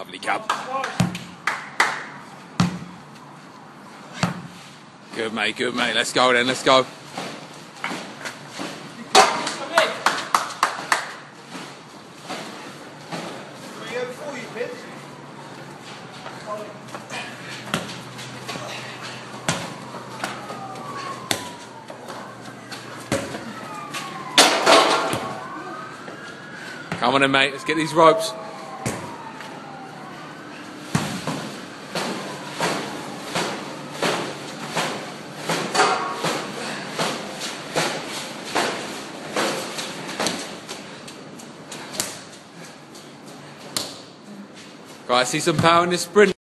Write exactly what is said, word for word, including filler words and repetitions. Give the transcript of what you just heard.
Lovely, Cub. Good, mate, good, mate. Let's go then, let's go. Come on then, mate, let's get these ropes. Guys, see some power in this sprint.